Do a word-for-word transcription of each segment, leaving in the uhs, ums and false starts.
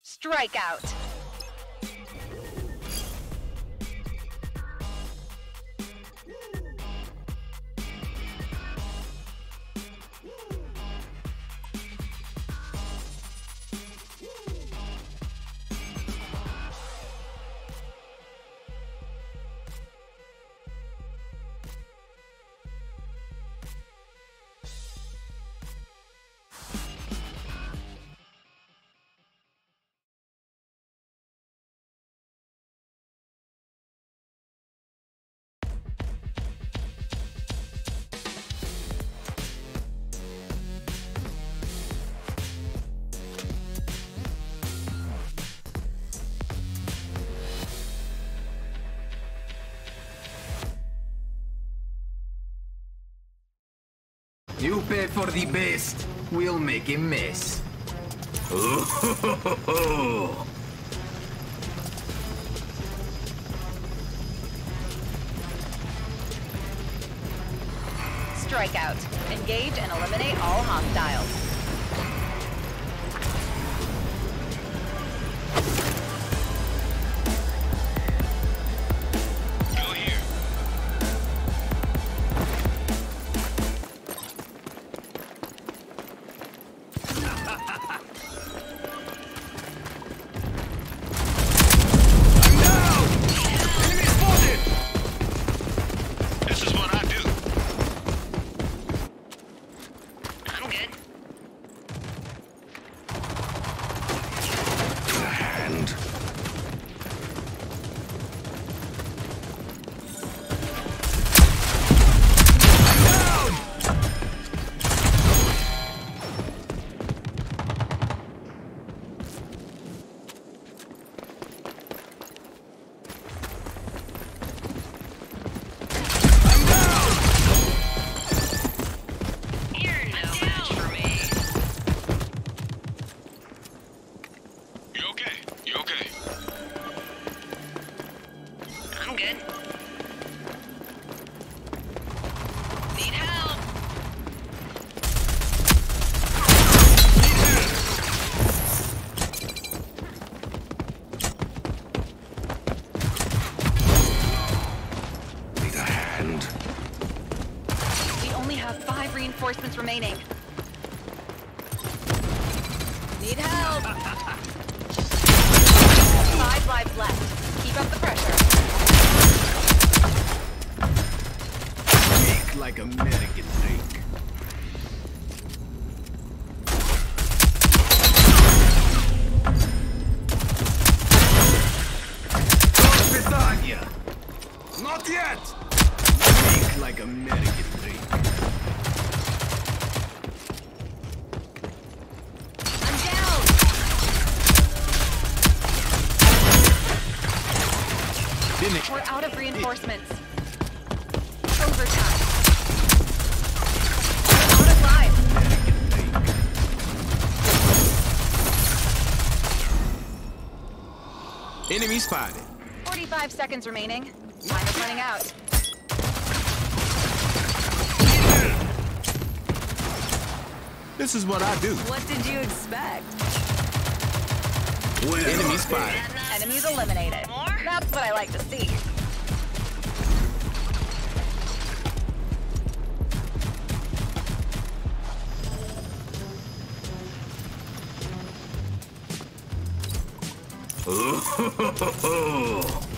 Strikeout. You pay for the best, we'll make a mess. Oh, ho, ho, ho, ho. Strikeout. Engage and eliminate all hostiles. Reinforcements remaining. Need help! Five lives left. Keep up the pressure. Make like American drink. Lasagna! Not yet! Make like American drink. We're out of reinforcements. Overtime. Out of lives. Enemy spotted. forty-five seconds remaining. Time is running out. This is what I do. What did you expect? Well, enemy spotted. Enemies eliminated. That's what I like to see. Oh,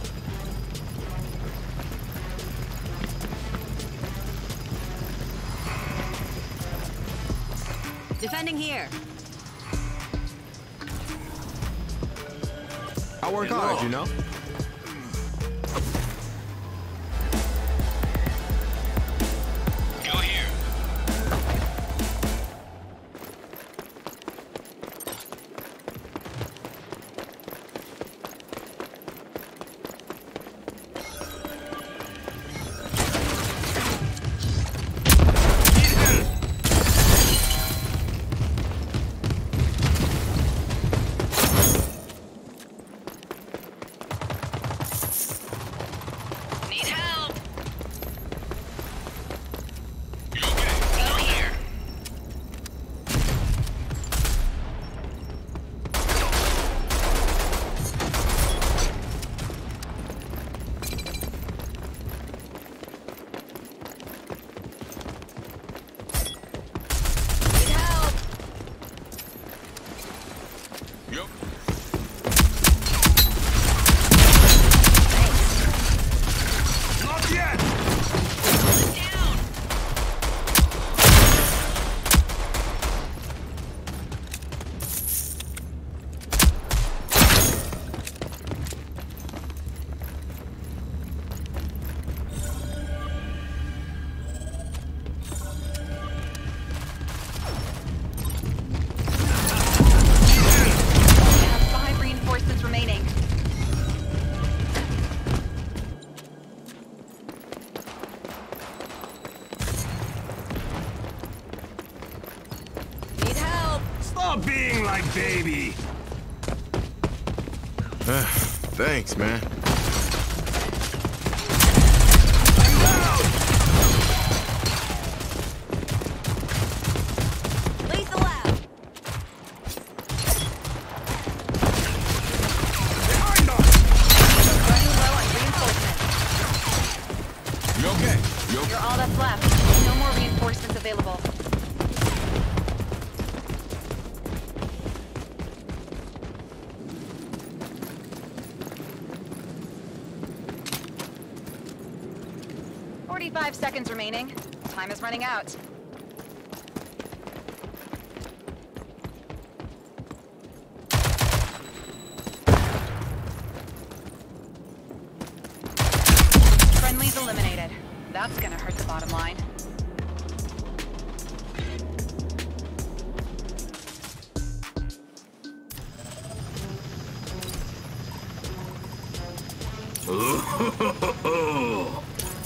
Defending here. I work hard, you know. Go here. baby! Thanks, man. Lethal out. Behind us! Running low on reinforcements. You okay? You okay? You're all that's left. No more reinforcements available. Forty-five seconds remaining. Time is running out. Friendly's eliminated. That's gonna hurt the bottom line. Oh,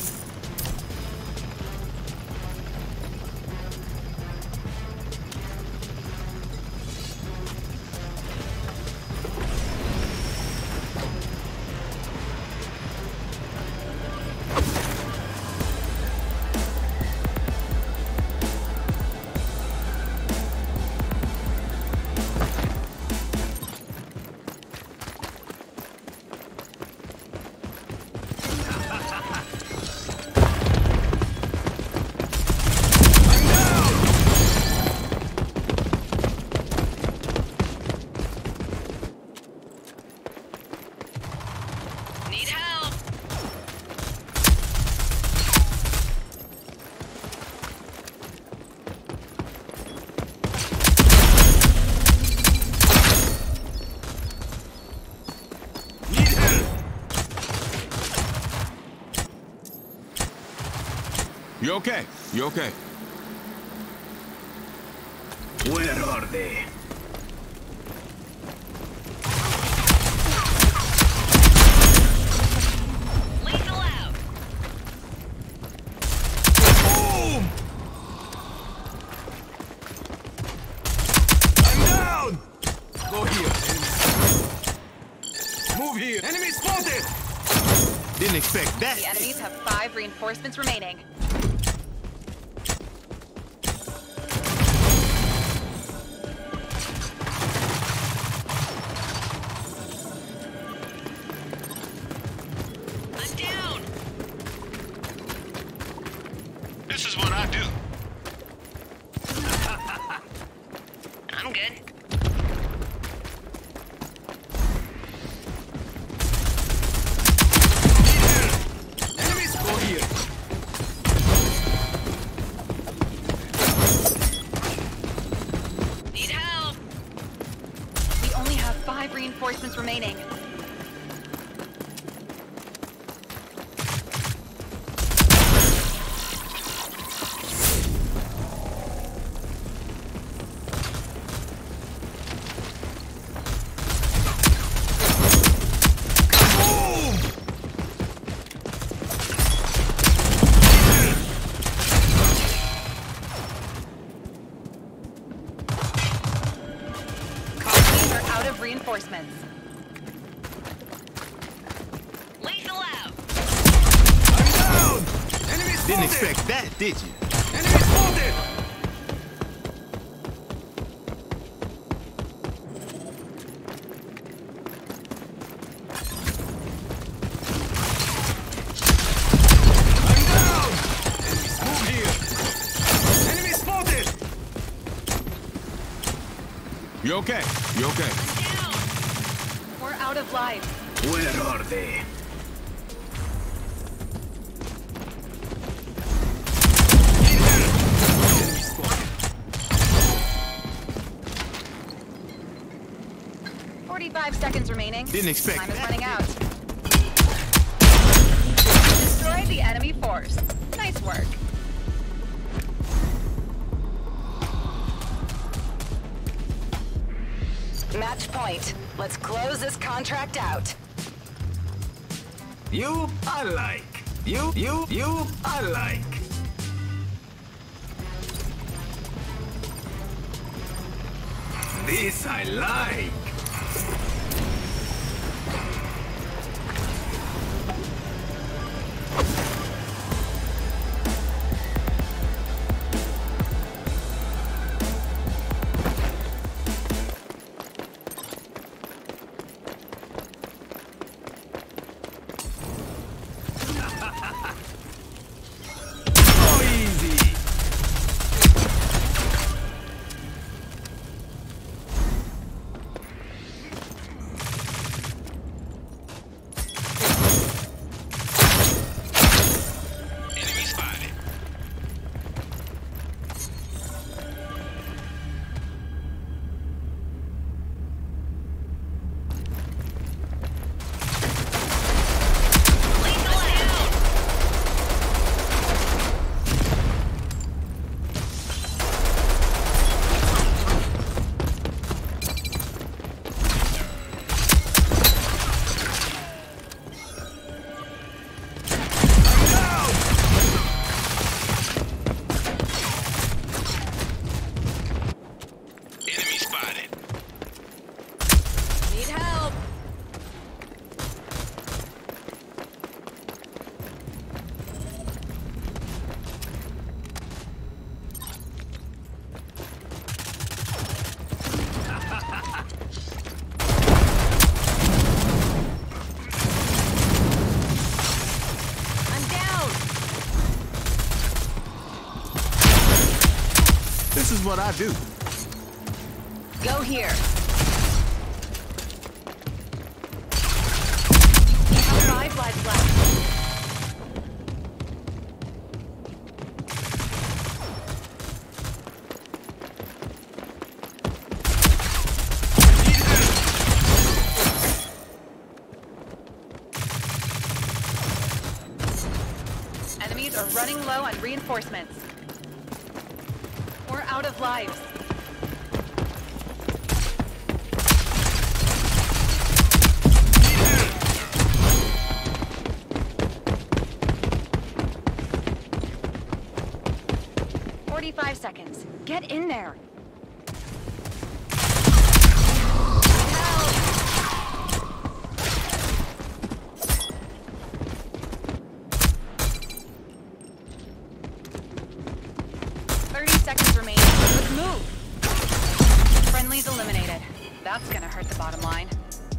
Need help! need help! You okay? You okay? Where are they? Lethal out! Boom! I'm down! Go here. Move here. Enemy spotted! Didn't expect that. The enemies have five reinforcements remaining. I'm down! This is what I do. I'm good. Enemies go here. Need help! We only have five reinforcements remaining. These are out of reinforcements. Lethal out! I'm down! Enemy spotted! Didn't expect that, did you? Enemy spotted! I'm down! Enemies move here! Enemy spotted! You okay? You okay? Down! We're out of life. Where are they? Need help! Enemy spotted. Forty-five seconds remaining. Didn't expect Time is that. running out. Destroy the enemy force. Nice work. Match point. Let's close this contract out. You, I like. You, you, you, I like. This I like. This is what I do. Go here. Five lives left. Enemies are running low on reinforcements. We're out of lives. Forty-five seconds. Get in there. thirty seconds remaining. Let's move. Friendlies eliminated. That's gonna hurt the bottom line.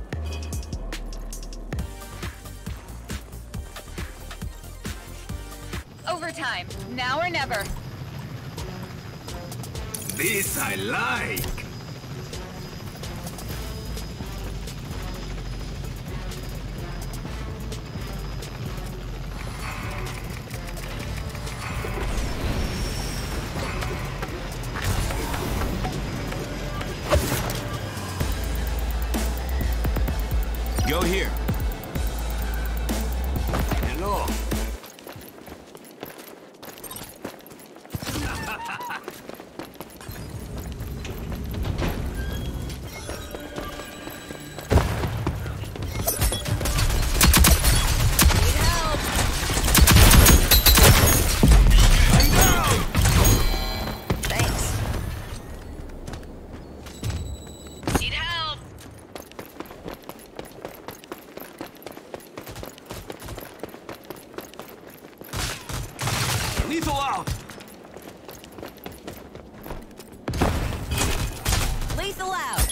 Overtime. Now or never. This I like. Go here. Hello. Lethal out. Lethal out.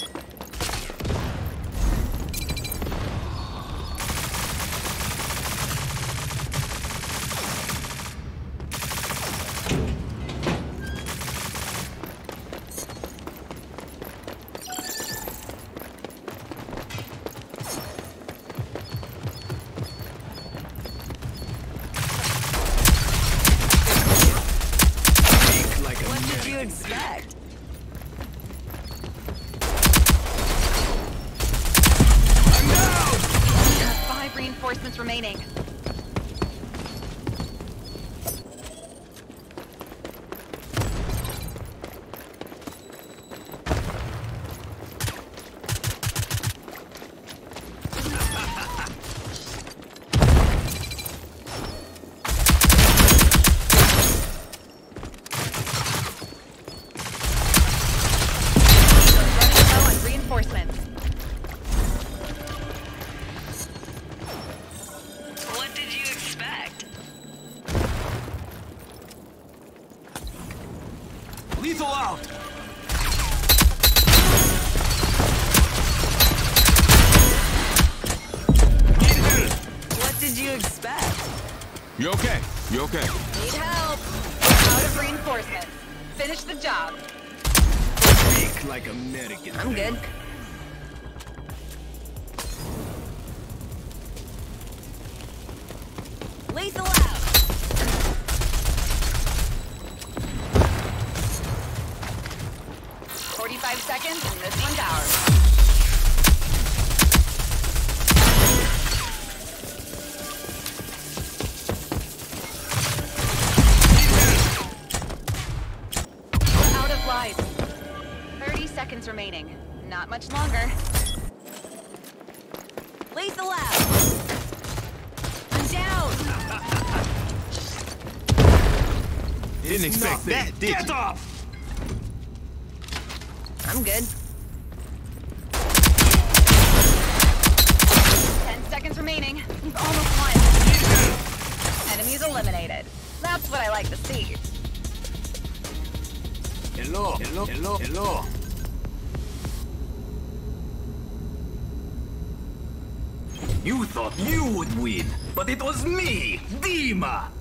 What did you expect? We have five reinforcements remaining. expect? Lethal out! Get hit! What did you expect? You okay? You okay? Need help. Out of reinforcements. Finish the job. Speak like American. I'm good. Lethal out! forty-five seconds and this one's ours. We're out of lives. thirty seconds remaining. Not much longer. Lethal out! I'm down! Didn't expect that, did Get you? off! I'm good. Ten seconds remaining. We've almost won. Enemies eliminated. That's what I like to see. Hello, hello, hello, hello. You thought you would win, but it was me, Dima!